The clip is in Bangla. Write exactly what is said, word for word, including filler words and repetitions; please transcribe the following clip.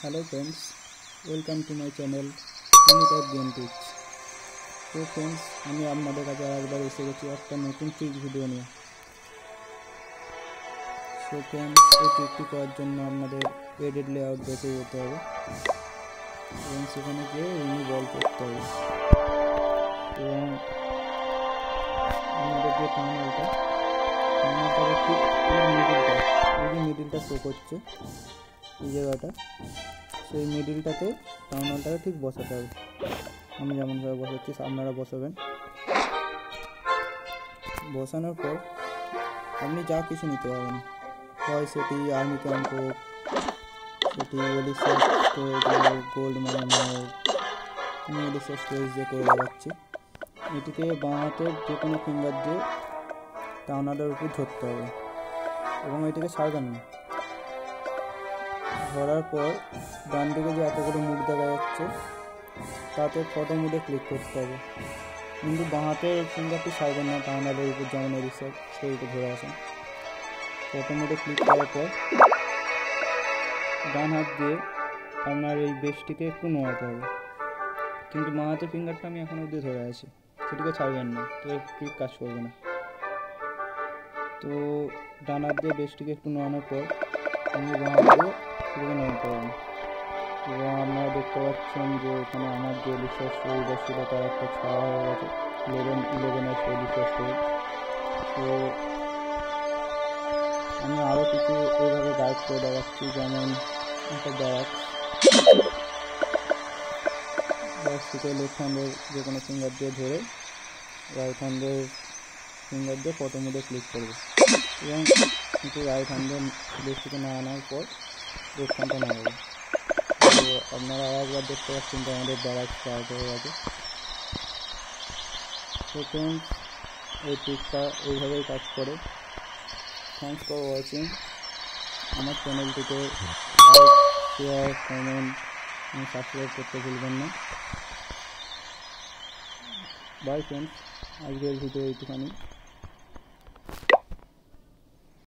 Hello friends, welcome to my channel Anytime Game Tricks. So friends, আমি আপনাদের কাছে আরেকবার এসে গেছি একটা নতুন ট্রিক ভিডিও নিয়ে। সো ফ্রেন্ডস, এই ট্রিকটি করার জন্য আপনাদের এডিট লেআউট দেখে যেতে হবে এবং সেখানে গিয়ে রিমুভ অল করতে হবে এবং আমাদের যে টার্মিনালটা টার্মিনালটা ঠিক এই মিডিলটা এই যে মিডিলটা শো করছে এই জায়গাটা, সেই মিডিলটাতে টার্মিনালটাকে ঠিক বসাতে হবে। আমি যেমনভাবে বসাচ্ছি আপনারা বসাবেন। বসানোর পর আপনি যা কিছু নিতে পারবেন, হয় সেটি আর্মি ক্যাম্প হোক, সেটি এলিক্সার স্টোরেজ হোক, গোল্ড মাইন হোক। আমি এলিক্সার স্টোরেজ দিয়ে করে দেখাচ্ছি। এটিকে বাঁ হাতের যে কোনো ফিঙ্গার দিয়ে টার্মিনালের উপর ধরতে হবে এবং এটিকে ছাড়বেন না। ধরার পর ডান দিকে যে এতগুলো মুখ দেখা যাচ্ছে তাতে ফটো মুডে ক্লিক করতে হবে, কিন্তু বাঁ হাতের ফিঙ্গারটি ছাড়বেন না। টার্মিনালের উপর যেমন এলিক্সার স্টোরেজে ধরে আসেন, ফটো মুডে ক্লিক করার পর ডান হাত দিয়ে আপনার এই বেসটিকে একটু নোয়াতে হবে, কিন্তু বাঁ হাতের ফিঙ্গারটা আমি এখন অবধি ধরে আছি, সেটিকে ছাড়বেন না, তো ঠিক কাজ করবে না। তো ডান হাত দিয়ে বেসটিকে একটু নোয়ানোর পর আমি বাঁ হাত দিয়ে সেটাকে নামাতে পারবেন এবং আপনারা দেখতে পাচ্ছেন যে এখানে আমার যে এলিক্সার স্টোরেজ ছিল তার একটা ছাড়া হয়ে গেছে, ইলেভেন ইলেভেনের এলিক্সার স্টোরেজ। তো আমি আরও কিছু এইভাবে গাইড করে দেখাচ্ছি, যেমন একটা ব্যারাক্স ব্যারাক্স থেকে লেফট হ্যান্ডের যে কোনো ফিঙ্গার দিয়ে ধরে রাইট হ্যান্ডের ফিঙ্গার দিয়ে ফটো মোডে ক্লিক করবে এবং কিন্তু রাইট হ্যান্ডের লেফট থেকে না আনার পর লেফট হ্যান্ডটা নামাবে। তো আপনারা আরেকবার দেখতে পাচ্ছেন যে আমাদের ব্যারাক্স স্টার্ট হয়ে গেছে। তো ফ্রেন্ডস, এই ট্রিকটা এইভাবেই কাজ করে। Thanks for watching. আমার চ্যানেলটিতে লাইক, শেয়ার, কমেন্ট এবং সাবস্ক্রাইব করতে ভুলবেন না। বাই ফ্রেন্ডস, আজকের ভিডিও এইটুখানি।